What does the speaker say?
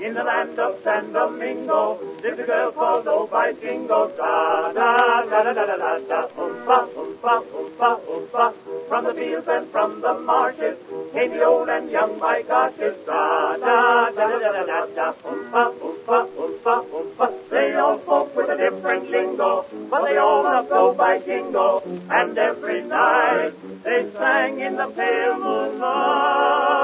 In the land of San Domingo lived a girl called Jingo. Da da da da da da da da. Oompa, oompa, oompa, oompa. From the fields and from the marshes came the old and young Mygoshes. Da da da da da da da da. Oompa, oompa, oompa, oompa. They all spoke with a different lingo, but they all loved Jingo. And every night they sang in the pale moonlight.